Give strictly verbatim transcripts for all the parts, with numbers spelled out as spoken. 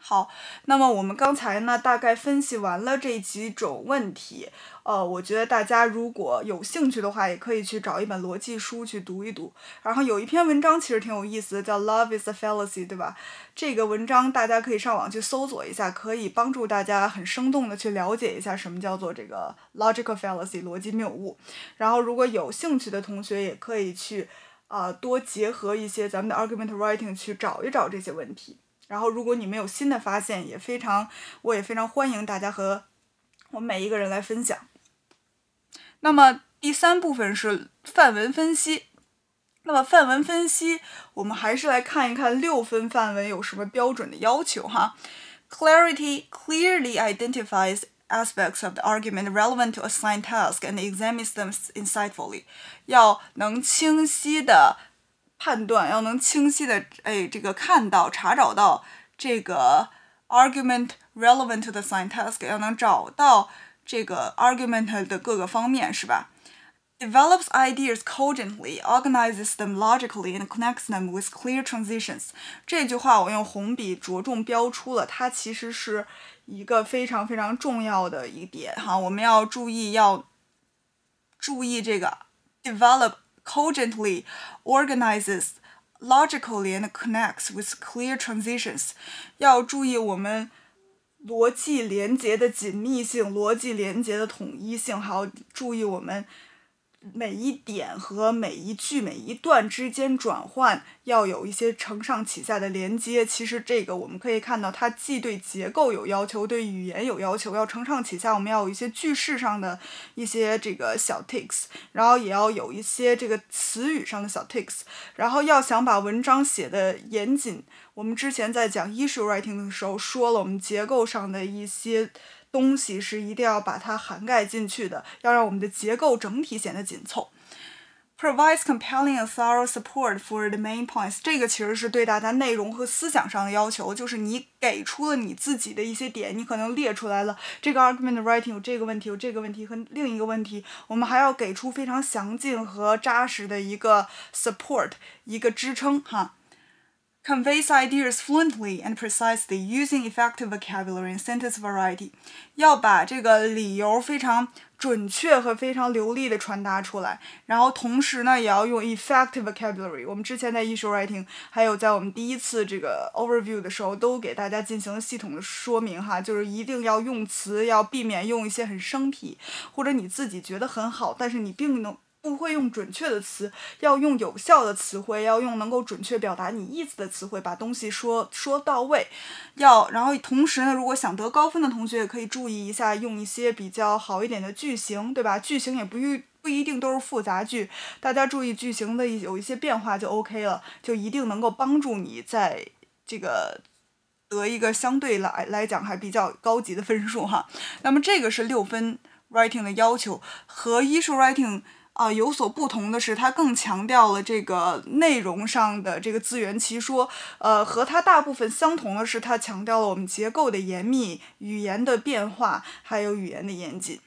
好，那么我们刚才呢大概分析完了这几种问题，呃，我觉得大家如果有兴趣的话，也可以去找一本逻辑书去读一读。然后有一篇文章其实挺有意思的，叫 Love is a Fallacy， 对吧？这个文章大家可以上网去搜索一下，可以帮助大家很生动的去了解一下什么叫做这个 logical fallacy 逻辑谬误。然后如果有兴趣的同学也可以去呃多结合一些咱们的 argument writing 去找一找这些问题。然后如果你们有新的发现，也非常我也非常欢迎大家和我们每一个人来分享。那么第三部分是范文分析。那么范文分析，我们还是来看一看六分范文有什么标准的要求哈。Clarity clearly identifies aspects of the argument relevant to assigned task and examines them insightfully。要能清晰的判断，要能清晰的哎这个看到查找到这个 argument relevant to the assigned task， 要能找到这个 argument 的各个方面，是吧？Develops ideas cogently, organizes them logically, and connects them with clear transitions。这句话我用红笔着重标出了，它其实是一个非常非常重要的一点哈。我们要注意，要注意这个 develop cogently, organizes logically, and connects with clear transitions。要注意我们逻辑连结的紧密性，逻辑连结的统一性，还要注意我们每一点和每一句每一段之间转换要有一些承上启下的连接。其实这个我们可以看到，它既对结构有要求，对语言有要求，要承上启下，我们要有一些句式上的一些这个小 tics， 然后也要有一些这个词语上的小 tics， 然后要想把文章写得严谨。我们之前在讲 issue writing 的时候说了，我们结构上的一些东西是一定要把它涵盖进去的，要让我们的结构整体显得紧凑。Provides compelling and thorough support for the main points。 这个其实是对大家内容和思想上的要求，就是你给出了你自己的一些点，你可能列出来了这个 argument writing 有这个问题，有这个问题和另一个问题，我们还要给出非常详尽和扎实的一个 support， 一个支撑哈。Conveys ideas fluently and precisely, using effective vocabulary and sentence variety。 要把这个理由非常准确和非常流利的传达出来，然后同时呢也要用 effective vocabulary。 我们之前在 issue writing 还有在我们第一次这个 overview 的时候都给大家进行了系统的说明哈，就是一定要用词，要避免用一些很生僻或者你自己觉得很好但是你并能不会用准确的词，要用有效的词汇，要用能够准确表达你意思的词汇，把东西说说到位。要然后同时呢，如果想得高分的同学也可以注意一下，用一些比较好一点的句型，对吧？句型也不一不一定都是复杂句，大家注意句型的有一些变化就 OK 了，就一定能够帮助你在这个得一个相对来来讲还比较高级的分数哈。那么这个是六分 writing 的要求，和issue writing啊、呃，有所不同的是，它更强调了这个内容上的这个自圆其说。呃，和它大部分相同的是，它强调了我们结构的严密、语言的变化，还有语言的严谨。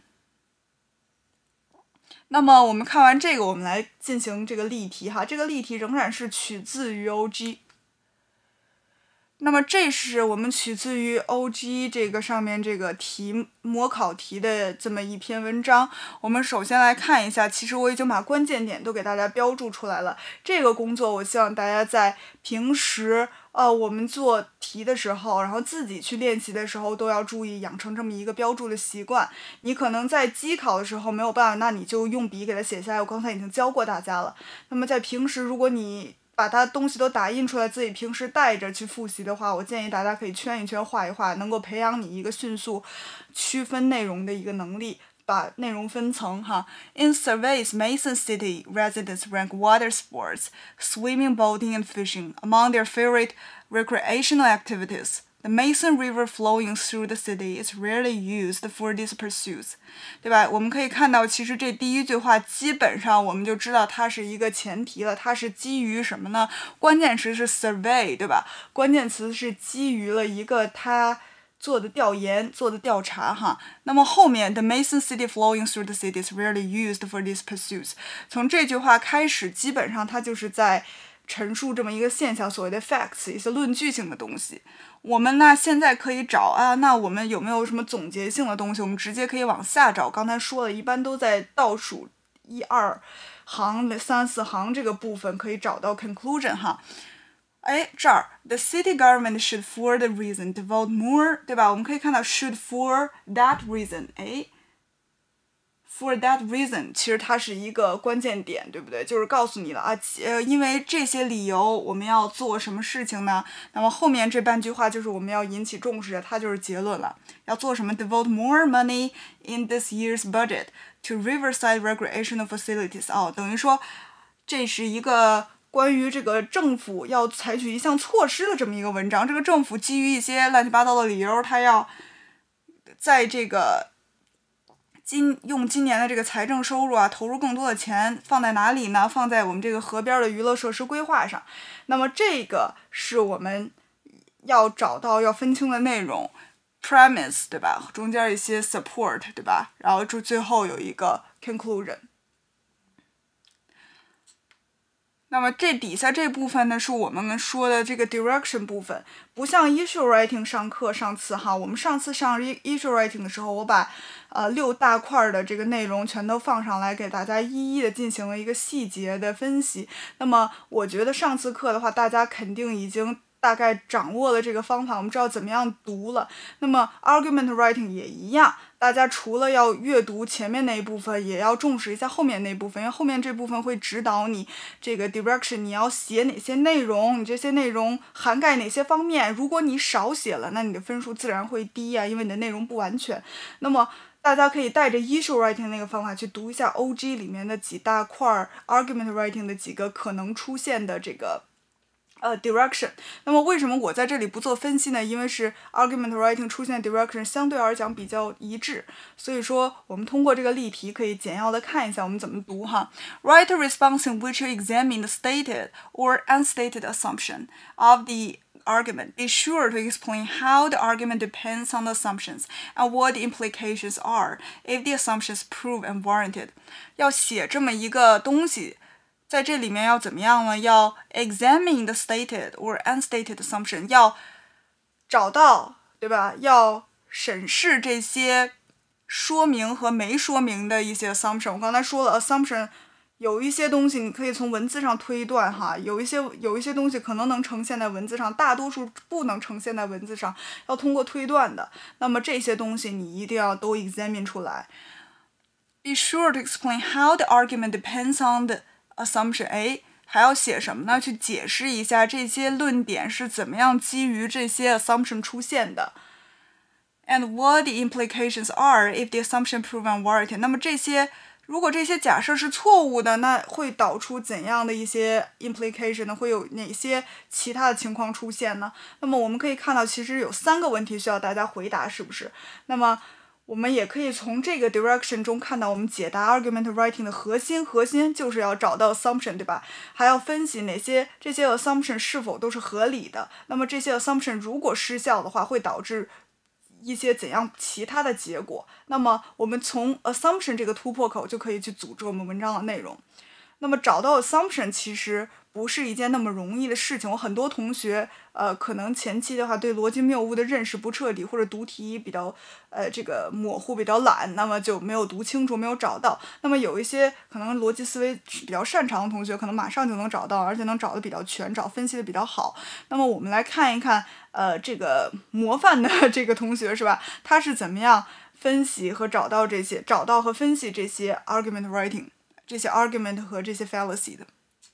那么我们看完这个，我们来进行这个例题哈。这个例题仍然是取自于 O G。那么这是我们取自于 O G 这个上面这个题模考题的这么一篇文章。我们首先来看一下，其实我已经把关键点都给大家标注出来了。这个工作我希望大家在平时呃我们做题的时候，然后自己去练习的时候都要注意养成这么一个标注的习惯。你可能在机考的时候没有办法，那你就用笔给它写下来，我刚才已经教过大家了。那么在平时如果你把它东西都打印出来，自己平时带着去复习的话，我建议大家可以圈一圈画一画，能够培养你一个迅速区分内容的一个能力，把内容分层哈。In surveys, Mason City residents rank water sports, swimming, boating, and fishing among their favorite recreational activities.The Mason River flowing through the city is rarely used for these pursuits， 对吧？我们可以看到，其实这第一句话基本上我们就知道它是一个前提了，它是基于什么呢？关键词是 survey， 对吧？关键词是基于了一个他做的调研、做的调查哈。那么后面 The Mason City flowing through the city is rarely used for these pursuits， 从这句话开始，基本上它就是在陈述这么一个现象，所谓的 facts， 一些论据性的东西。我们呢现在可以找啊，那我们有没有什么总结性的东西？我们直接可以往下找。刚才说了一般都在倒数一二行、三四行这个部分可以找到 conclusion 哈。哎，这儿 the city government should for the reason devote more， 对吧？我们可以看到 should for that reason， 哎。For that reason， 其实它是一个关键点，对不对？就是告诉你了啊，呃，因为这些理由，我们要做什么事情呢？那么后面这半句话就是我们要引起重视的，它就是结论了。要做什么 ？Devote more money in this year's budget to riverside recreational facilities。哦，等于说这是一个关于这个政府要采取一项措施的这么一个文章。这个政府基于一些乱七八糟的理由，它要在这个。今用今年的这个财政收入啊，投入更多的钱放在哪里呢？放在我们这个河边的娱乐设施规划上。那么这个是我们要找到要分清的内容 ，premise 对吧？中间一些 support 对吧？然后就最后有一个 conclusion。那么这底下这部分呢，是我们说的这个 direction 部分，不像 issue writing 上课上次哈，我们上次上 issue writing 的时候，我把呃六大块的这个内容全都放上来，给大家一一的进行了一个细节的分析。那么我觉得上次课的话，大家肯定已经大概掌握了这个方法，我们知道怎么样读了。那么 argument writing 也一样。大家除了要阅读前面那一部分，也要重视一下后面那部分，因为后面这部分会指导你这个 direction， 你要写哪些内容，你这些内容涵盖哪些方面。如果你少写了，那你的分数自然会低啊，因为你的内容不完全。那么大家可以带着 issue writing 那个方法去读一下 O G 里面的几大块 argument writing 的几个可能出现的这个呃 direction。 那么为什么我在这里不做分析呢？因为是 argument writing 出现的 direction 相对而讲比较一致，所以说我们通过这个例题可以简要的看一下我们怎么读哈。 Write a response in which you examine the stated or unstated assumption of the argument. Be sure to explain how the argument depends on the assumptions and what the implications are if the assumptions prove unwarranted. 要写这么一个东西，在这里面要怎么样呢？要 examine the stated or unstated assumption， 要找到，对吧？要审视这些说明和没说明的一些 assumption。我刚才说了 assumption。有一些东西你可以从文字上推断哈，有一些有一些东西可能能呈现在文字上，大多数不能呈现在文字上，要通过推断的。那么这些东西你一定要都 examine 出来。Be sure to explain how the argument depends on the assumption。 哎，还要写什么呢？去解释一下这些论点是怎么样基于这些 assumption 出现的。And what the implications are if the assumption prove unwarranted。 那么这些如果这些假设是错误的，那会导出怎样的一些 implication 呢？会有哪些其他的情况出现呢？那么我们可以看到，其实有三个问题需要大家回答，是不是？那么我们也可以从这个 direction 中看到，我们解答 argument writing 的核心，核心就是要找到 assumption， 对吧？还要分析哪些这些 assumption 是否都是合理的。那么这些 assumption 如果失效的话，会导致一些怎样其他的结果。那么我们从 assumption 这个突破口就可以去组织我们文章的内容。那么找到 assumption 其实不是一件那么容易的事情。我很多同学呃可能前期的话对逻辑谬误的认识不彻底，或者读题比较呃这个模糊，比较懒，那么就没有读清楚，没有找到。那么有一些可能逻辑思维比较擅长的同学，可能马上就能找到，而且能找的比较全，找分析的比较好。那么我们来看一看呃这个模范的这个同学是吧，他是怎么样分析和找到这些找到和分析这些 argument writing， 这些 argument 和这些 fallacy 的。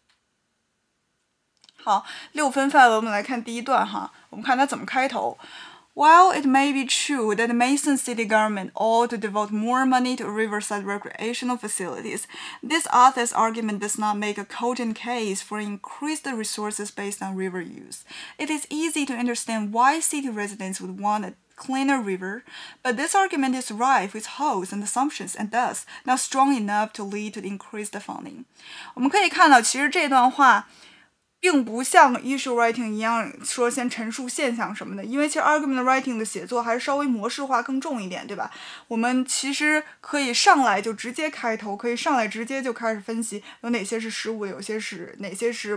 好，六分范文我们来看第一段哈，我们看它怎么开头。While it may be true that the Mason city government ought to devote more money to riverside recreational facilities, this author's argument does not make a cogent case for increased resources based on river use. It is easy to understand why city residents would want a cleaner river, but this argument is rife with holes and assumptions and thus not strong enough to lead to increased funding. 我们可以看到，其实这段话并不像 issue writing 一样说先陈述现象什么的，因为其实 argument writing 的写作还是稍微模式化更重一点，对吧？我们其实可以上来就直接开头，可以上来直接就开始分析有哪些是失误的，有些是哪些是不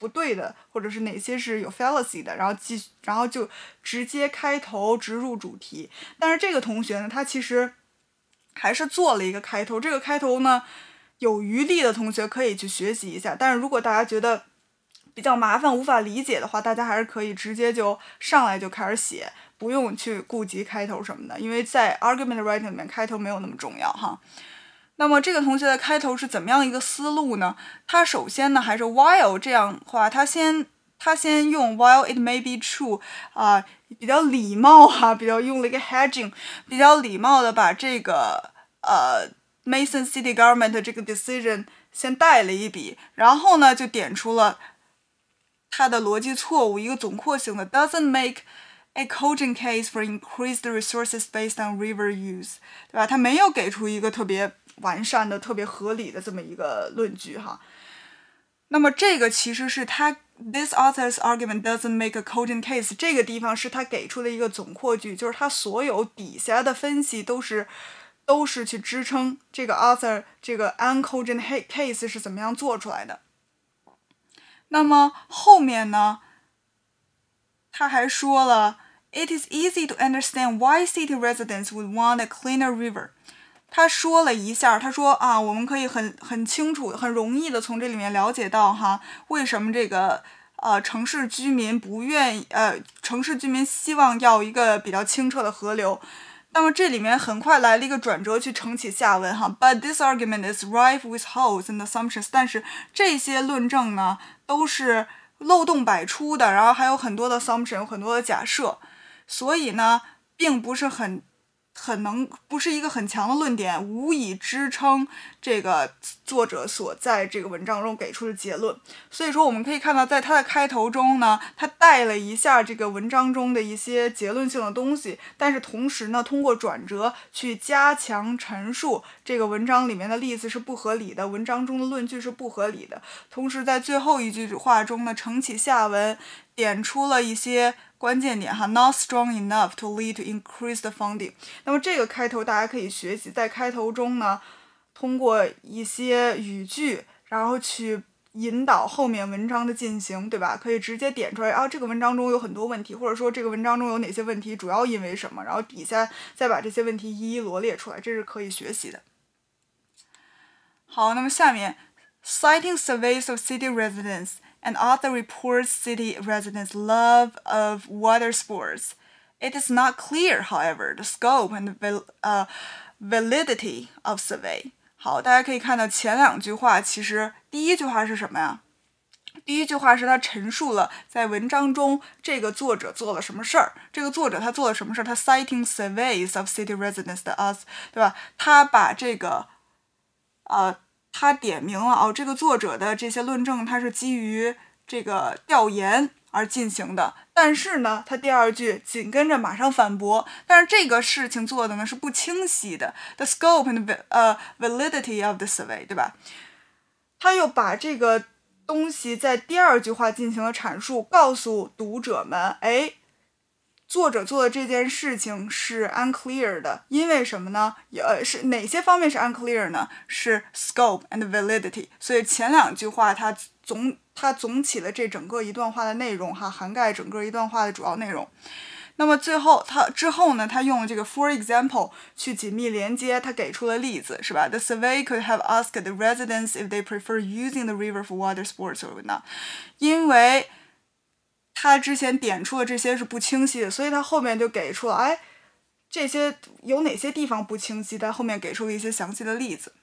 不对的，或者是哪些是有 fallacy 的，然后继续，然后就直接开头直入主题。但是这个同学呢，他其实还是做了一个开头，这个开头呢，有余力的同学可以去学习一下。但是如果大家觉得比较麻烦无法理解的话，大家还是可以直接就上来就开始写，不用去顾及开头什么的，因为在 argument writing 里面开头没有那么重要哈。那么这个同学的开头是怎么样一个思路呢？他首先呢还是 while 这样的话，他先他先用 while it may be true 啊、呃，比较礼貌哈、啊，比较用了一个 hedging， 比较礼貌的把这个呃 Mason City Government 这个 decision 先带了一笔，然后呢就点出了它的逻辑错误，一个总括性的 doesn't make a cogent case for increased resources based on river use， 对吧？它没有给出一个特别完善的、特别合理的这么一个论据哈。那么这个其实是他 this author's argument doesn't make a cogent case 这个地方是他给出的一个总括句，就是他所有底下的分析都是都是去支撑这个 author 这个 uncogent case 是怎么样做出来的。那么后面呢，他还说了 It is easy to understand why city residents would want a cleaner river。 他说了一下，他说啊，我们可以很很清楚、很容易的从这里面了解到哈，为什么这个呃城市居民不愿意呃城市居民希望要一个比较清澈的河流。那么这里面很快来了一个转折去承起下文哈 ，But this argument is rife with holes and assumptions。但是这些论证呢，都是漏洞百出的，然后还有很多的 assumption， 有很多的假设，所以呢，并不是很很能，不是一个很强的论点，无以支撑这个作者所在这个文章中给出的结论。所以说我们可以看到，在他的开头中呢，他带了一下这个文章中的一些结论性的东西，但是同时呢，通过转折去加强陈述这个文章里面的例子是不合理的，文章中的论据是不合理的。同时在最后一句话中呢，承起下文，点出了一些关键点哈 ，not strong enough to lead to increased funding。那么这个开头大家可以学习，在开头中呢，通过一些语句，然后去引导后面文章的进行，对吧？可以直接点出来啊，这个文章中有很多问题，或者说这个文章中有哪些问题，主要因为什么，然后底下再把这些问题一一罗列出来，这是可以学习的。好，那么下面 citing surveys of city residents and author reports city residents' love of water sports. It is not clear, however, the scope and the uh, validity of survey. 好，大家可以看到前两句话，其实第一句话是什么呀？第一句话是他陈述了在文章中这个作者做了什么事儿，这个作者他做了什么事儿，他 citing surveys of city residents 的 us， 对吧？他把这个呃，他点明了哦，这个作者的这些论证，他是基于这个调研而进行的。但是呢，他第二句紧跟着马上反驳，但是这个事情做的呢是不清晰的 ，the scope and the、uh, validity of the survey， 对吧？他又把这个东西在第二句话进行了阐述，告诉读者们，哎，作者做的这件事情是 unclear 的，因为什么呢？呃，是哪些方面是 unclear 呢？是 scope and validity。所以前两句话它总它总起了这整个一段话的内容哈，涵盖整个一段话的主要内容。那么最后他之后呢，他用了这个 for example 去紧密连接，他给出了例子，是吧？ The survey could have asked the residents if they prefer using the river for water sports or not。 因为他之前点出的这些是不清晰的，所以他后面就给出了，哎，这些有哪些地方不清晰，他后面给出了一些详细的例子。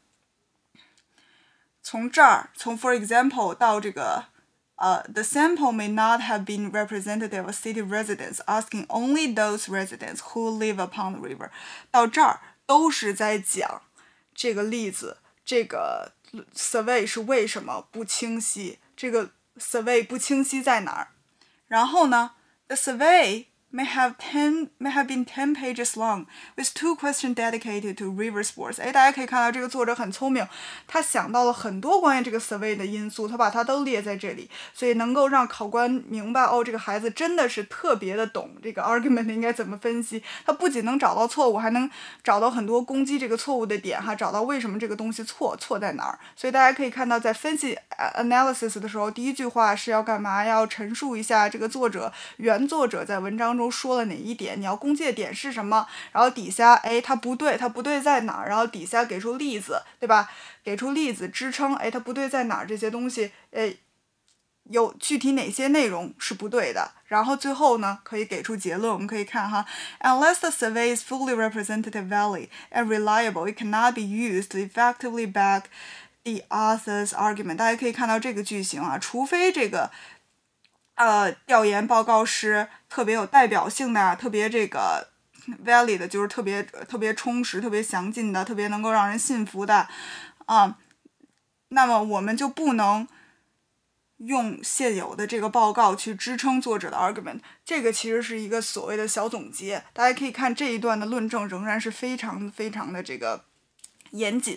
从这儿，从 for example 到这个Uh, the sample may not have been representative of city residents, asking only those residents who live upon the river. 到这儿都是在讲这个例子，这个 survey 是为什么不清晰，这个 survey 不清晰在哪儿。然后呢 ，the survey may have ten may have been ten pages long, with two questions dedicated to river sports. 哎，大家可以看到这个作者很聪明，他想到了很多关于这个 survey 的因素，他把它都列在这里，所以能够让考官明白，哦，这个孩子真的是特别的懂这个 argument 应该怎么分析。他不仅能找到错误，还能找到很多攻击这个错误的点哈，找到为什么这个东西错，错在哪儿。所以大家可以看到，在分析 analysis 的时候，第一句话是要干嘛？要陈述一下这个作者原作者在文章中说了哪一点，你要攻击的点是什么，然后底下哎它不对，它不对在哪儿，然后底下给出例子，对吧？给出例子支撑，哎它不对在哪儿，这些东西哎有具体哪些内容是不对的，然后最后呢可以给出结论。我们可以看哈 ，unless the survey is fully representative, valid and reliable, it cannot be used to effectively back the author's argument. 大家可以看到这个句型啊，除非这个呃调研报告是特别有代表性的，特别这个 valid 的，就是特别特别充实、特别详尽的、特别能够让人信服的啊，那么我们就不能用现有的这个报告去支撑作者的 argument。 这个其实是一个所谓的小总结，大家可以看这一段的论证仍然是非常非常的这个严谨。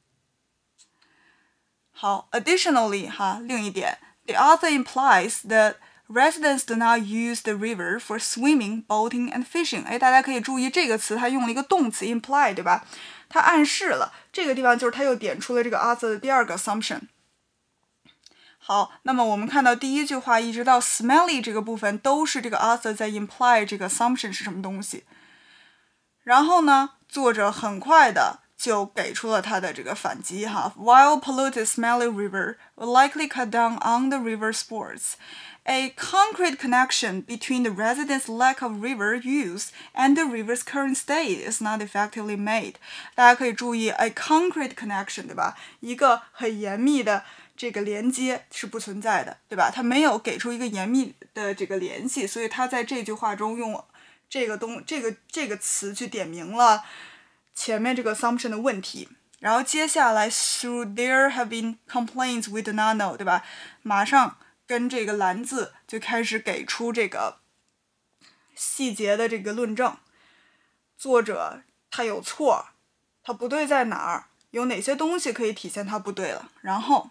好 additionally 哈，另一点 the author implies that residents do not use the river for swimming, boating and fishing. 哎，大家可以注意这个词它用了一个动词 imply， 对吧？它暗示了这个地方，就是它又点出了这个 author 的第二个 assumption。好，那么我们看到第一句话一直到 smelly 这个部分都是这个 author 在 imply 这个 assumption 是什么东西。然后呢，作者很快的就给出了他的这个反击哈 ，While polluted smelly river will likely cut down on the river sports, a concrete connection between the residents' lack of river use and the river's current state is not effectively made. 大家可以注意 a concrete connection， 对吧？一个很严密的这个连接是不存在的，对吧？他没有给出一个严密的这个联系，所以他在这句话中用这个东这个这个词去点明了前面这个 assumption 的问题。然后接下来 through there have been complaints we do not know， 对吧？马上跟这个蓝字就开始给出这个细节的这个论证，作者他有错，他不对在哪儿，有哪些东西可以体现他不对了。然后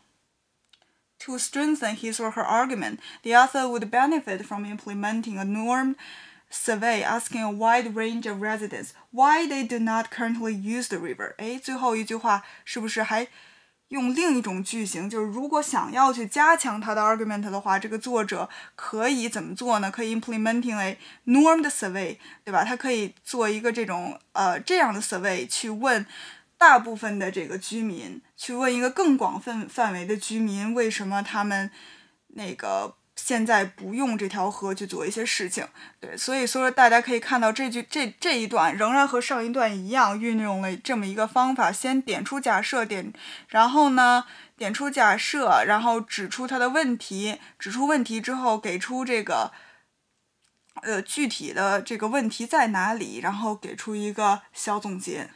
to strengthen his or her argument, the author would benefit from implementing a norm survey asking a wide range of residents why they do not currently use the river. 哎，最后一句话是不是还用另一种句型，就是如果想要去加强他的 argument 的话，这个作者可以怎么做呢？可以 implementing a normed survey， 对吧？他可以做一个这种呃这样的 survey 去问大部分的这个居民，去问一个更广泛范围的居民，为什么他们那个现在不用这条河去做一些事情。对，所以说大家可以看到这句这这一段仍然和上一段一样，运用了这么一个方法，先点出假设点，然后呢点出假设，然后指出它的问题，指出问题之后给出这个呃具体的这个问题在哪里，然后给出一个小总结。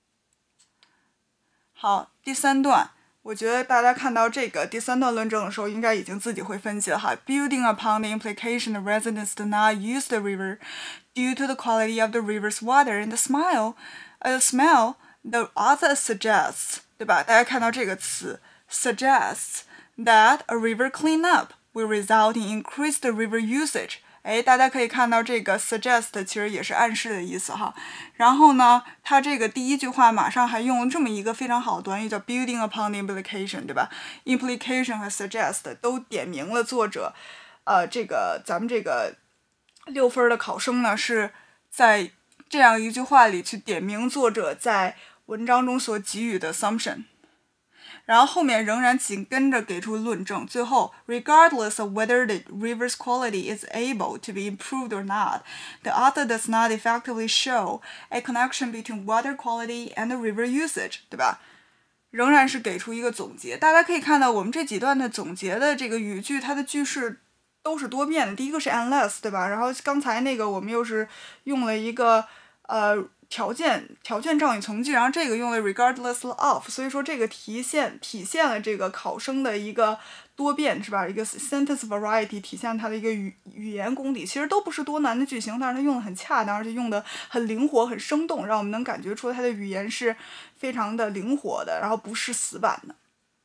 好，第三段，我觉得大家看到这个第三段论证的时候，应该已经自己会分析了哈。Building upon the implication that residents do not use the river due to the quality of the river's water and the smell, uh, smell, the author suggests， 对吧？大家看到这个词 suggests that a river cleanup will result in increased river usage。哎，大家可以看到这个 suggest 其实也是暗示的意思哈。然后呢，它这个第一句话马上还用了这么一个非常好的短语叫 building upon the implication， 对吧？ implication 和 suggest 都点明了作者，呃，这个咱们这个六分的考生呢是在这样一句话里去点明作者在文章中所给予的 assumption。然后后面仍然紧跟着给出论证，最后 regardless of whether the river's quality is able to be improved or not, the author does not effectively show a connection between water quality and the river usage， 对吧？仍然是给出一个总结。大家可以看到我们这几段的总结的这个语句，它的句式都是多变的。第一个是 unless， 对吧？然后刚才那个我们又是用了一个呃条件条件状语从句，然后这个用了 regardless of， 所以说这个体现体现了这个考生的一个多变，是吧？一个 sentence variety， 体现它的一个语语言功底，其实都不是多难的句型，但是它用的很恰当，而且用的很灵活、很生动，让我们能感觉出它的语言是非常的灵活的，然后不是死板的。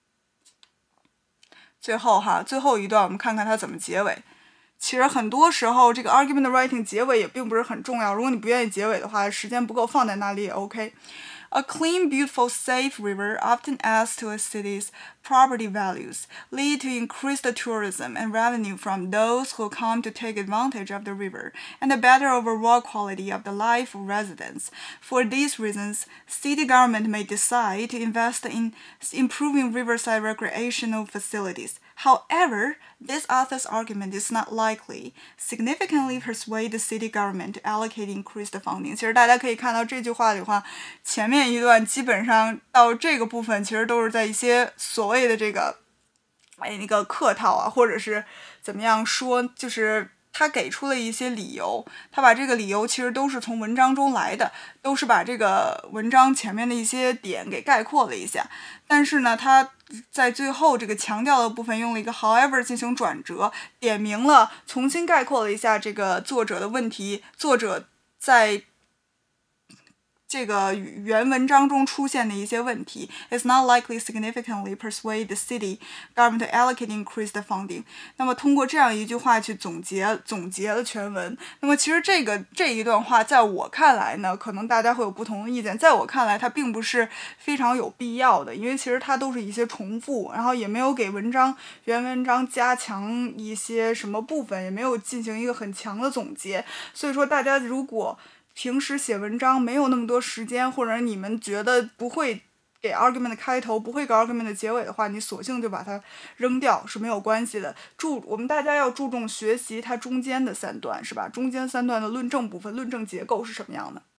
最后哈，最后一段我们看看它怎么结尾。其实很多时候这个 argument writing 结尾也并不是很重要，如果你不愿意结尾的话，时间不够放在那里也 OK。A clean, beautiful, safe river often adds to a city's property values, lead to increased tourism and revenue from those who come to take advantage of the river, and a better overall quality of the life of residents. For these reasons, city government may decide to invest in improving riverside recreational facilities. However, this author's argument is not likely significantly persuade the city government to allocate increased funding. 其实大家可以看到这句话的话，前面一段基本上到这个部分，其实都是在一些所谓的这个哎那个客套啊，或者是怎么样说，就是他给出了一些理由，他把这个理由其实都是从文章中来的，都是把这个文章前面的一些点给概括了一下，但是呢，他在最后这个强调的部分用了一个 however 进行转折，点明了，重新概括了一下这个作者的问题，作者在这个原文章中出现的一些问题 is not likely significantly persuade the city government to allocate increased funding。 那么通过这样一句话去总结总结了全文。那么其实这个这一段话在我看来呢，可能大家会有不同的意见，在我看来它并不是非常有必要的，因为其实它都是一些重复，然后也没有给文章原文章加强一些什么部分，也没有进行一个很强的总结，所以说大家如果平时写文章没有那么多时间，或者你们觉得不会给 argument 的开头，不会给 argument 的结尾的话，你索性就把它扔掉是没有关系的。注我们大家要注重学习它中间的三段，是吧？中间三段的论证部分，论证结构是什么样的。